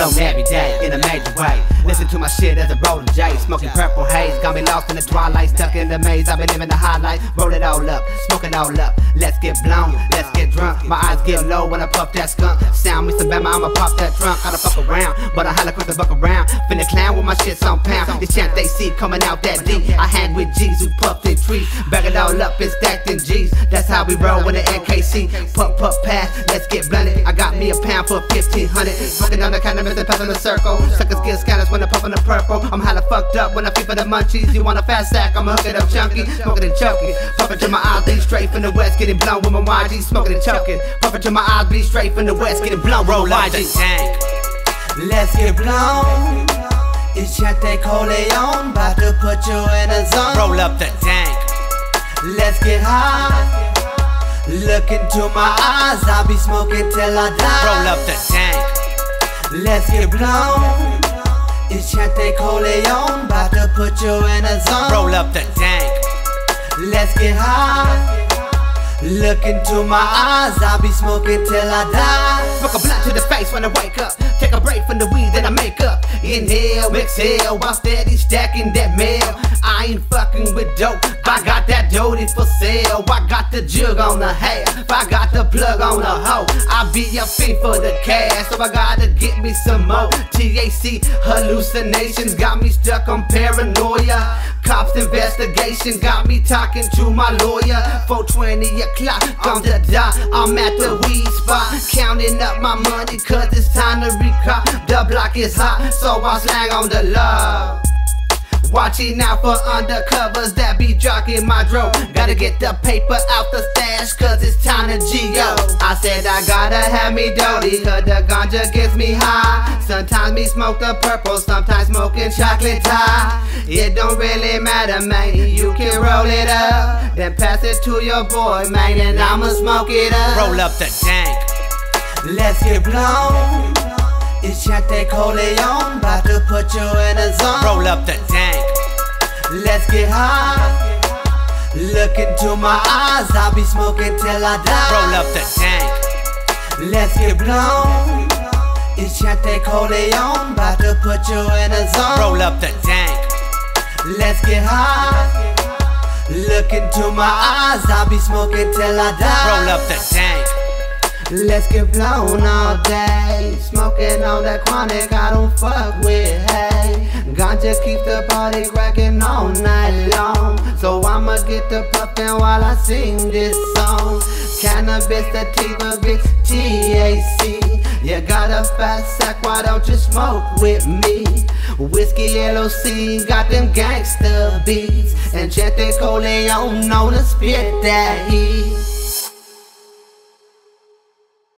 blown every day in a major way. Listen to my shit as a rolling J, smoking purple haze. Got me lost in the twilight, stuck in the maze. I've been living the highlights, roll it all up, smoke it all up. Let's get blown, let's get drunk. My eyes get low when I puff that skunk. Sound me some Bama, I'ma pop that trunk. Gotta fuck around, but I holla quick to buck around. Finna clown with my shit on pound. This chant they see coming out that deep. I hang with G's who puff their trees. Bag it all up and stacked in G's. That's how we roll with the NKC. Puff, puff, pass, let's get blunted. I got me a pound for 1500. Smoking on the cannabis and pass in the circle. Suckers get scanners when I puff in the purple. I'm hella fucked up when I feed for the munchies. You want a fat sack, I'ma hook it up chunky. Smoking and choking, puffing to my eyes, bleed straight from the west. Getting blown with my YG, smoking and choking. Puffing to my eyes, bleed straight from the west. Getting blown, roll up the tank. Let's get blown. It's Chante Corleone, bout to put you in a zone. Roll up the tank. Let's get high. Look into my eyes, I'll be smoking till I die. Roll up the tank. Let's get blown. It's Chante Corleone, bout to put you in a zone. Roll up the tank. Let's get high. Look into my eyes, I'll be smoking till I die. Smoke a blunt to the face when I wake up. Take a break from the weed that I make up. Inhale, exhale, while steady stacking that mail. I ain't fucking with dope, I got that doty for sale. I got the jug on the half, I got the plug on the hoe. I be a fiend for the cash, so I gotta get me some more. THC hallucinations got me stuck on paranoia. Cops investigation got me talking to my lawyer. 4:20 o'clock on the dot, I'm at the weed spot, counting up my money cause it's time to recall. The block is hot, so I slang on the love. Watching out for undercovers that be jogging my dro. Gotta get the paper out the stash cause it's time to G.O. I said I gotta have me doty cause the ganja gets me high. Sometimes me smoke the purple, sometimes smoking chocolate tie. It don't really matter, man, you can roll it up, then pass it to your boy, man, and I'ma smoke it up. Roll up the tank. Let's get blown. It's Chante Corleone, bout to put you in a zone. Roll up the tank. Let's get high. Look into my eyes, I'll be smoking till I die. Roll up the tank. Let's get blown. It's Chante Corleone, bout to put you in a zone. Roll up the tank. Let's get high. Look into my eyes, I'll be smoking till I die. Roll up the tank. Let's get blown all day. Smoking on that chronic, I don't fuck with, hey. Ganja keeps the party cracking all night long, so I'ma get the puffin' while I sing this song. Cannabis, sativa, bitch, THC. You got a fat sack, why don't you smoke with me? Whiskey LOC got them gangsta beats, and Chante Corleone known to spit that heat.